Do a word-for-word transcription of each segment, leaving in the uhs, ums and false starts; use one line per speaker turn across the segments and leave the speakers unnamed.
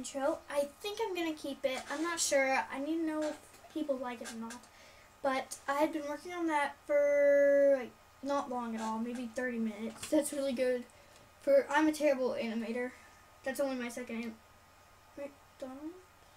intro. I think I'm gonna keep it. I'm not sure. I need to know if people like it or not. But I've been working on that for like not long at all, maybe thirty minutes. That's really good. For I'm a terrible animator. That's only my second. An Wait, Donald?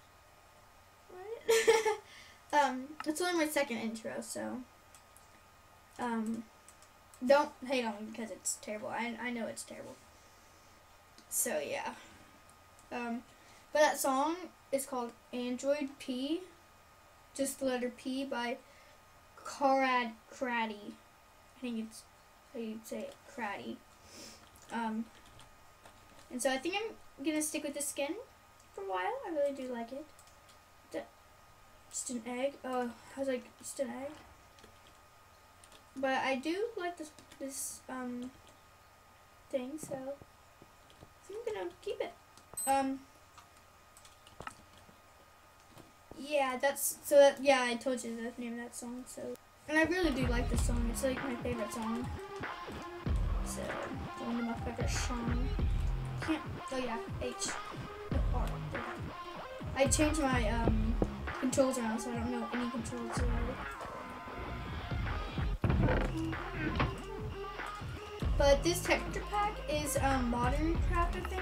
What? um, it's only my second intro, so um, don't hate on me because it's terrible. I I know it's terrible. So yeah. Um, but that song is called Android P, just the letter P by Karad Kraddy. I think it's how you'd say it, Kraddy. Um, and so I think I'm gonna stick with the skin for a while. I really do like it. The, just an egg. Oh, I was like, just an egg. But I do like this this um thing, so I'm gonna keep it. Um. Yeah, that's so. That, yeah, I told you the name of that song. So, and I really do like this song. It's like my favorite song. So, one of my favorite songs. Can't. Oh yeah, H. R. I changed my um controls around, so I don't know any controls around. But this texture pack is um Modern Craft, I think.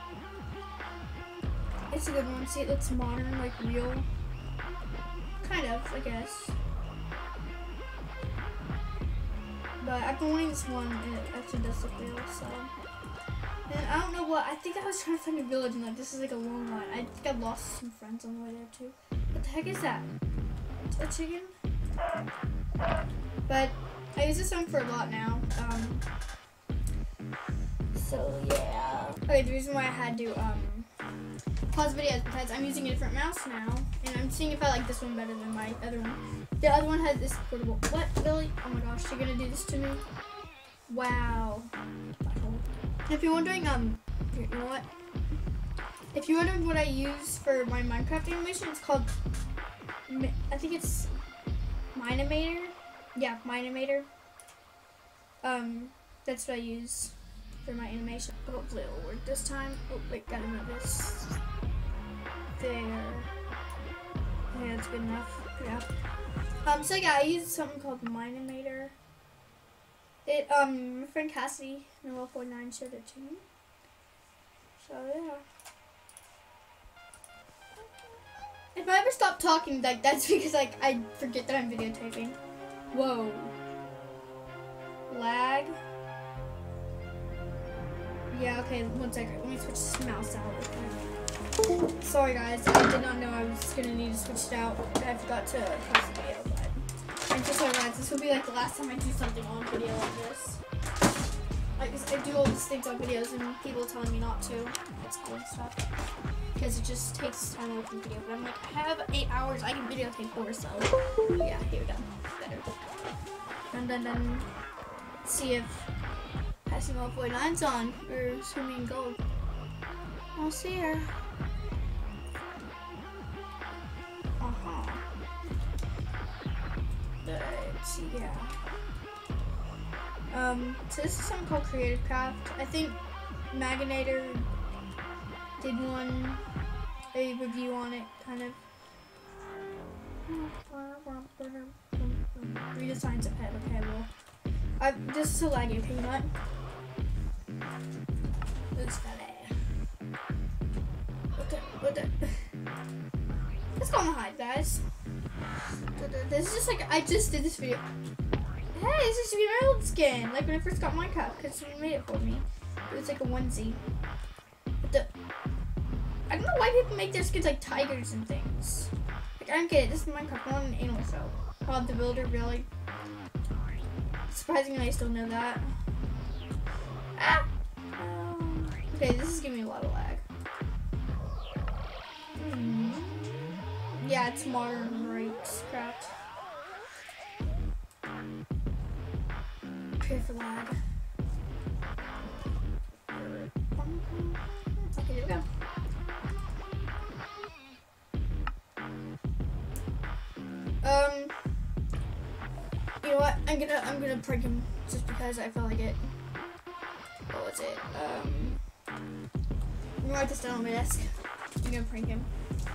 It's a good one. See, it looks modern, like real. Kind of, I guess. But I've been wanting this one, and it actually does look real, so. And I don't know what, I think I was trying to find a village, and like, this is like a long line. I think I lost some friends on the way there, too. What the heck is that? A chicken? But I use this song for a lot now. Um. So, yeah. Okay, the reason why I had to, um. pause videos because I'm using a different mouse now, and I'm seeing if I like this one better than my other one. The other one had this portable. What, Billy? Oh my gosh, you're gonna do this to me? Wow. If you're wondering, um, you know what? If you're wondering what I use for my Minecraft animation, it's called, I think it's Minimator. Yeah, Minimator. Um, that's what I use for my animation. Hopefully it'll work this time. Oh wait, gotta move this. There. Yeah, that's good enough. Yeah. Um, so yeah, I use something called Minimator. It, um, my friend Cassie, Noel forty-nine, showed it to me. So yeah. If I ever stop talking, like, that's because, like, I forget that I'm videotaping. Whoa. Lag. Yeah, okay, one second. Let me switch this mouse out. Sorry guys, I did not know I was gonna need to switch it out. I forgot to post the video, but I'm so sorry guys. This will be like the last time I do something on video like this. Like, I do all these things on videos and people telling me not to. It's cool stuff. Because it just takes time away from video. But I'm like, I have eight hours, I can videotape four, so yeah, here we go. Better. Dun dun dun. Let's see if Passing Noel forty-nine's on. We're swimming in gold. I'll see her. Uh-huh. Let's see, yeah. Um, so this is something called Creative Craft. I think Maginator did one, a review on it, kind of. Redesigns of head, okay, well. I, this is so laggy, okay, you know what? Let's go there. What the, what the? Let's go on the hide, guys. This is just like, I just did this video. Hey, this is your old skin, like when I first got Minecraft, because someone made it for me. It was like a onesie. What the? I don't know why people make their skins like tigers and things. Like, I don't get it. This is Minecraft, not an animal show. Bob the Builder, really? Surprisingly, I still know that. Ah! Um, okay, this is giving me a lot of lag. Mm. Yeah, it's modern rights craft. Prepare for lag. Okay, there we go. Um, you know what? I'm gonna I'm gonna prank him just because I feel like it. What was it? Um, I'm gonna write this down on my desk. I'm gonna prank him.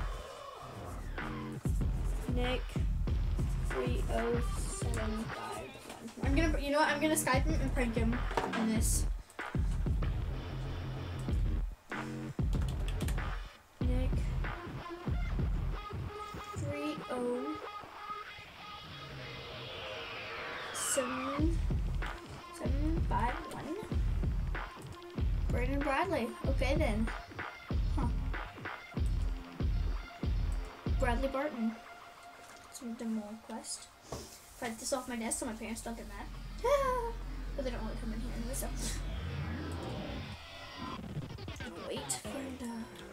Nick three oh seven five one. I'm gonna, you know what? I'm gonna Skype him and prank him on this. Nick three oh seven seven five one. Brandon Bradley. Okay then. Huh. Bradley Barton. Some demo request. If I get this off my desk so my parents don't get mad. But they don't want to come in here anyway, so. Wait for the.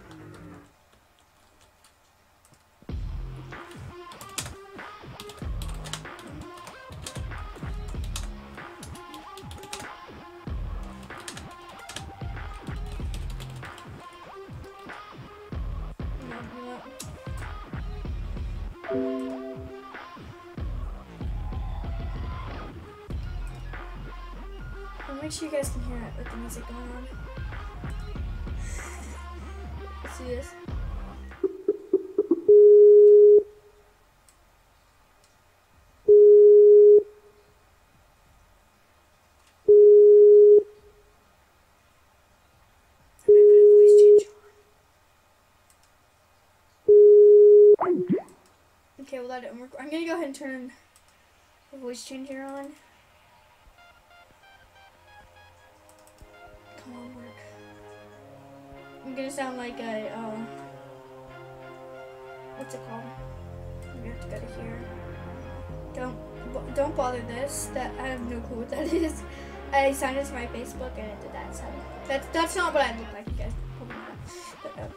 I'll make sure you guys can hear it with the music going on. Let's do this. Okay, well that didn't work. I'm gonna go ahead and turn the voice changer on. Come on, work. I'm gonna sound like a, uh, what's it called? I'm gonna have to go to here. Don't, don't bother this. That I have no clue what that is. I signed it to my Facebook and it did that. So that's that's not what I look like, you guys. Probably not. But no.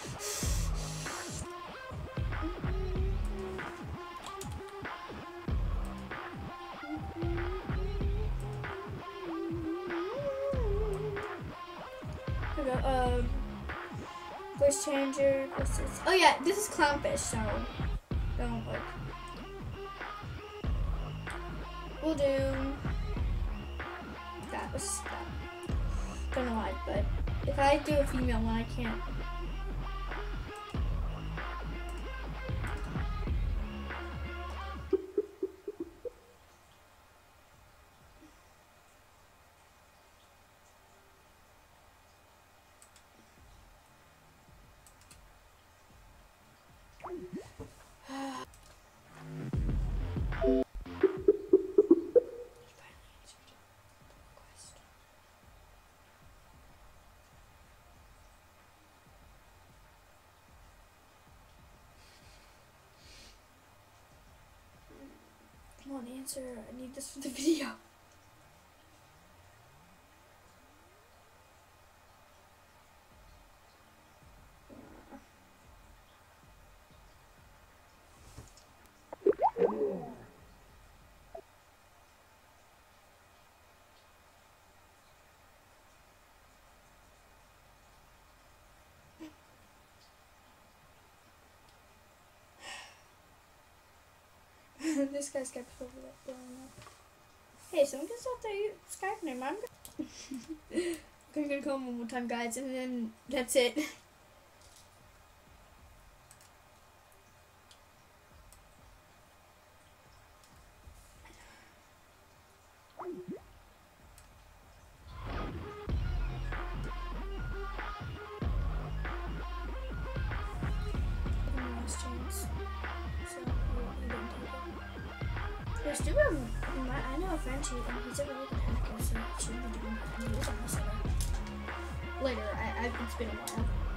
Um, voice changer. This is, oh yeah, this is Clownfish, so don't look. We'll do. That was that. Don't know why, but if I do a female one, I can't. Come on, answer. I need this for the video. This guy's got over that. Hey, someone can stop the Skype name. I'm gonna, gonna call him one more time, guys, and then that's it. There's two of them. I know a friend who, and he's a really good hacker, so she would be doing that. And he was on the server. Later, I, I, it's been a while.